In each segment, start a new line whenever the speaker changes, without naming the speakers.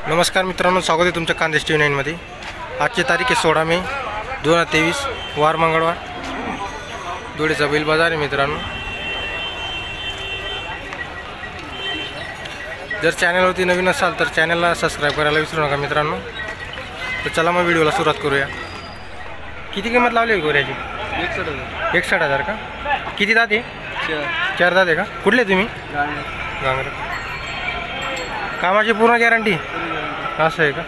नमस्कार मित्रांनो, स्वागत आहे तुमच्या खानदेश टी व्ही 9 मध्ये। आजची तारीख आहे 16 मे 2023, वार मंगळवार। धुळेचा बैल बाजार आहे मित्रांनो। जर चॅनलवरती नवीन असाल तर चॅनलला सबस्क्राइब करायला विसरू नका मित्रांनो। तर चला मग व्हिडिओला सुरुवात करूया। किती किंमत लावली गोऱ्याची? 61,000 का? किती दात आहे? 4 दात आहे का? कुठले तुम्ही? गांगर। कामाची पूर्ण गॅरंटी असं आहे का?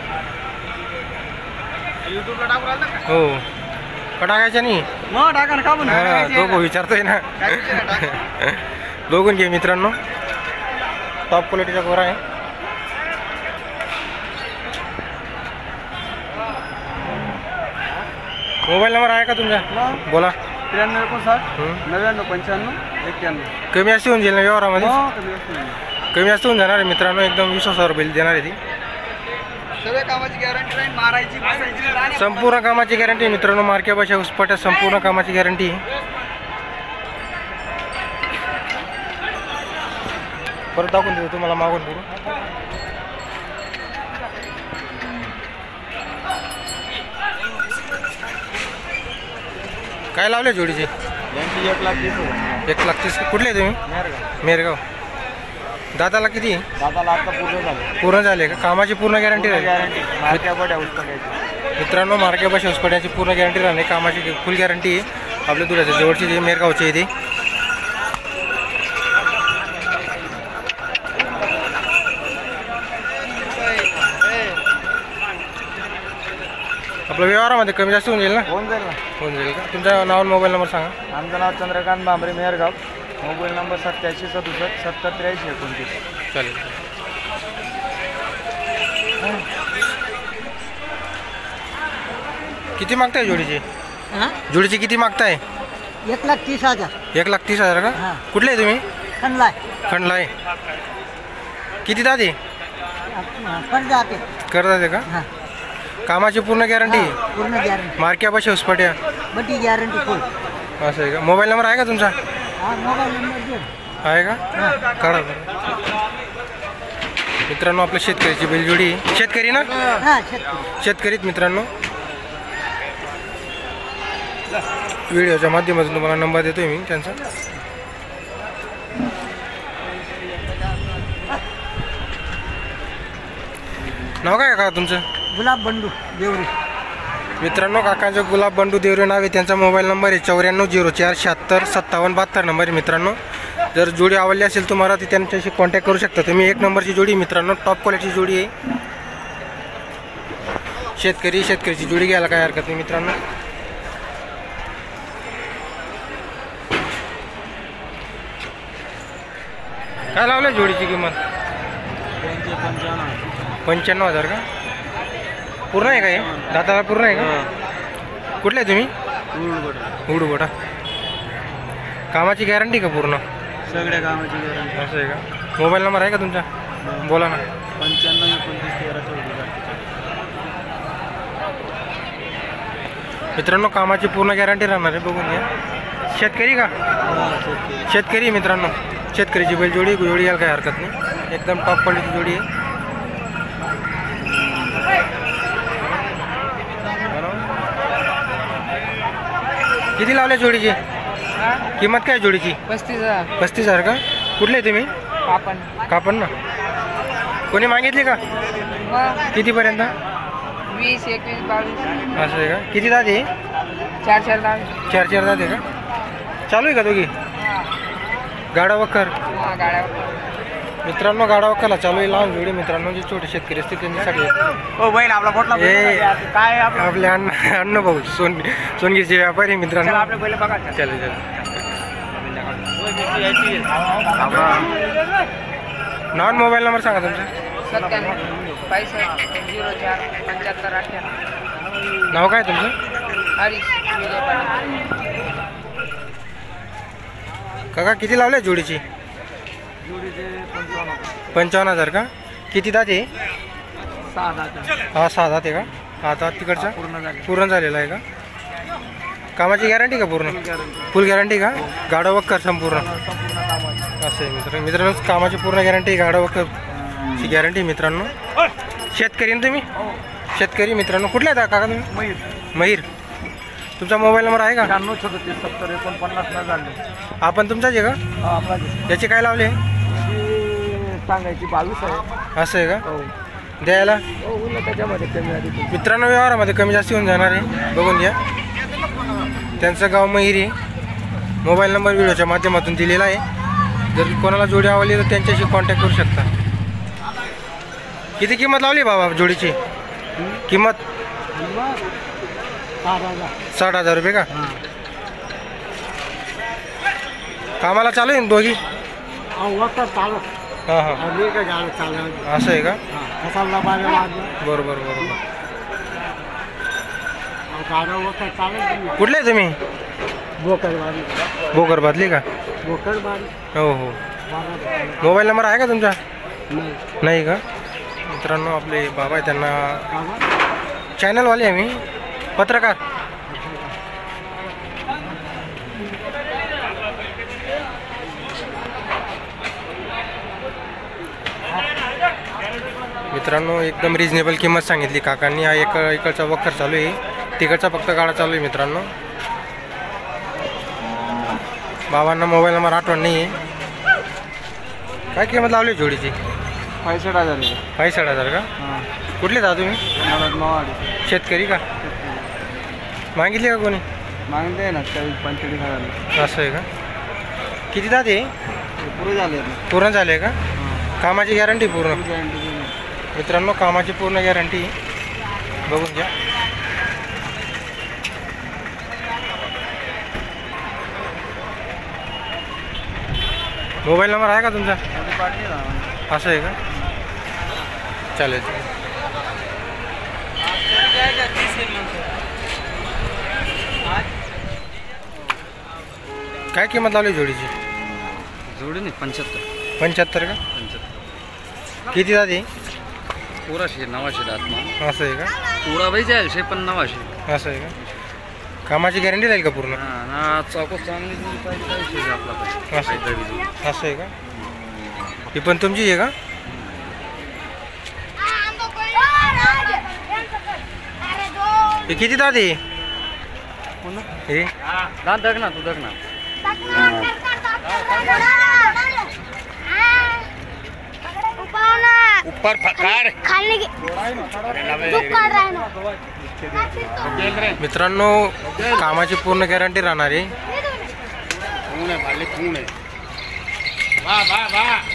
हो का टाकायचं नाही? दोघं विचारतोय ना। बघून घे मित्रांनो, टॉप क्वालिटीचा गोरा आहे। मोबाईल नंबर आहे का तुमचा? बोला।
9359
कमी जास्त होऊन जाईल ना व्यवहारामध्ये? कमी जास्त होऊन जाणार आहे मित्रांनो, एकदम विश्वासावर बैल देणार आहे ती।
सगळ्या कामाची गॅरंटी नाही, मारायची बसायची
संपूर्ण कामाची गॅरंटी मित्रांनो। मार्क्यापाशी उसपट्या संपूर्ण कामाची गॅरंटी। परत दाखवून देतो तुम्हाला मागून पुढे। काय लावले जोडीचे? 1,30,000। कुठले तुम्ही? मेरगाव। दादाला किती?
दादाला आता
पूर्ण झाले का? कामाची पूर्ण गॅरंटी राहील
गॅरंटी
मित्रांनो। मार्क्यापाशी उसपट्याची पूर्ण गॅरंटी राहणे, कामाची फुल गॅरंटी आहे। आपल्या दुधाच्या जवळची जी मेरगावची आहे ती। आपल्या व्यवहारामध्ये कमी जास्त होऊन जाईल ना?
होऊन जाईल ना।
होऊन जाईल का? तुमचं नाव आणि मोबाईल नंबर सांगा।
आमचं नाव चंद्रकांत बांबरे, मेरगाव। Mobile number 8767 7083 29।
चालेल। किती मागताय जोडीची? जोडीची किती मागताय?
1,30,000।
1,30,000 का? कुठले तुम्ही?
खंडलाय
खंडलाय। किती दादे?
जाते
करतात का?
हां,
कामाची पूर्ण गॅरंटी?
पूर्ण गॅरंटी,
मार्क्यापाशी उसपट्या
बटी गॅरंटी फुल।
असं आहे का? मोबाईल नंबर आहे का तुमचा?
हा, मोबाईल नंबर दे।
आहे का? काढा मित्रांनो। आपल्या शेतकऱ्याची बैलजोडी, शेतकरी ना?
हां,
शेतकरीत मित्रांनो। व्हिडिओच्या माध्यमातून तुम्हाला नंबर देतोय मी त्यांचा। नाव काय का तुमचं?
गुलाब बंडू देवरी।
मित्रांनो, काकांचं गुलाब बंडू देवरे नाव आहे। त्यांचा मोबाईल नंबर आहे 9404775772 नंबर आहे मित्रांनो। जर जोडी आवडली असेल तुम्हाला ती त्यांच्याशी कॉन्टॅक्ट करू शकता तुम्ही। 1 नंबरची जोडी मित्रांनो, टॉप क्वालिटीची जोडी आहे। शेतकरीची जोडी घ्यायला काय हरकत नाही मित्रांनो। काय लावलं जोडीची किंमत? 95,000 का? पूर्ण आहे का हे? दाताला पूर्ण आहे का? कुठले तुम्ही? उडुगोटा। कामाची गॅरंटी का पूर्ण?
सगळ्या कामाची गॅरंटी।
असं आहे का? मोबाईल नंबर आहे का तुमचा? बोला ना।
95291314।
मित्रांनो, कामाची पूर्ण गॅरंटी राहणार आहे, बघून घ्या। शेतकरी का? शेतकरी मित्रांनो। शेतकरीची बैल जोडी घ्यायला काही हरकत नाही, एकदम टॉप क्वालिटीची जोडी आहे। किती लावल्या जोडीची किंमत? काय जोडीची? 35,000 का? कुठले तुम्ही? कापण ना? कोणी मागितली का? कितीपर्यंत?
20, 21, 22।
असं आहे का? किती दात आहे?
4 दात।
4 दात आहे का? चालू आहे का दोघी? गाडा वखर मित्रांनो, गाडा वखरला चालू आहे। लहान जोडी मित्रांनो, जे छोटे शेतकरी असतील त्यांच्यासाठी।
ओ बैल आपला फोटला काय
आपले अन्न भाऊ सोनगीरचे व्यापारी मित्रांनो। चालेल। नाव मोबाईल नंबर सांगा तुमचा।
97 65 04 75 98।
नाव काय तुमचं?
हरीश विजय पाटील।
काका किती लावले जोडीची? 55,000 का? किती दात आहे?
6 दात।
हा, 6 दात आहे का? हा, दात तिकडचा पूर्ण झालेला आहे का? कामाची गॅरंटी का पूर्ण? फुल गॅरंटी का? गाडा वक्कर संपूर्ण असं आहे मित्रांनो, कामाची पूर्ण गॅरंटी, गाडा वक्करची गॅरंटी मित्रांनो। शेतकरी ना तुम्ही? शेतकरी मित्रांनो. कुठले आहेत काका तुम्ही?
मयूर
मयूर. तुमचा मोबाईल नंबर आहे का?
9637 झाले.
आपण तुमचाच आहे का?
हा आपला
याचे काय लावले?
सांगायची 22 आहे.
असं आहे का?
हो
द्यायला?
हो होईल त्याच्यामध्ये कमी आधी.
मित्रांनो व्यवहारामध्ये कमी जास्त होऊन जाणार आहे, बघून घ्या. त्यांचं गाव महिरी. मोबाईल नंबर व्हिडिओच्या माध्यमातून दिलेला आहे. जर कोणाला जोडी आवडली तर त्यांच्याशी कॉन्टॅक्ट करू शकता. किती किंमत लावली बाबा जोडीची? किंमत 60,000 रुपये का? कामाला चालू आहे ना दोघी? हां हां. असं आहे का? बरोबर बरोबर. कुठले आहे तुम्ही? भोकरबादली का? हो हो. मोबाईल नंबर आहे का तुमचा? नाही का? मित्रांनो आपले बाबा आहे, त्यांना चॅनलवाले आहे मी, पत्रकार. मित्रांनो एकदम रिजनेबल किंमत सांगितली काकांनी. हा इकडचा वखर चालू आहे, तिकडचा फक्त गाडा चालू आहे मित्रांनो. बाबांना मोबाईल नंबर आठवण नाही आहे. काय किंमत लावली जोडीची?
65,000.
65,000 का? कुठले जा तुम्ही? शेतकरी का? मागितली का कोणी?
मागते ना 45,000.
असं आहे का? किती दाते?
पुरे झाले.
पूर्ण झाले का? कामाची गॅरंटी पूर्ण? मित्रांनो कामाची पूर्ण गॅरंटी, बघून घ्या. मोबाईल नंबर आहे का तुमचा? असं आहे का? चालेल. काय किंमत लावली जोडीची?
जोडी नाही 75.
75 का? किती जाते?
पुरा 900 आत्मा.
असं आहे का?
पुरा बाई जाईल 900.
असं आहे का? कामाची गॅरंटी राहील का पूर्ण?
चौकस चांगली आपला
असं आहे का? ही पण तुमची आहे का? हे किती दाते? हे
दग ना तू दग ना.
ऊपर खाने की दुकान राहणार.
मित्रांनो कामाची पूर्ण गॅरंटी राहणार आहे.